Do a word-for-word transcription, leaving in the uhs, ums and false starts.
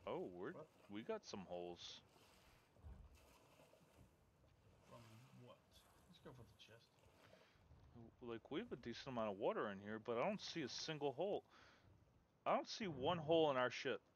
Oh, we're What? we got some holes. From what? Let's go for the chest. Like, we have a decent amount of water in here, but I don't see a single hole. I don't see one hole in our ship.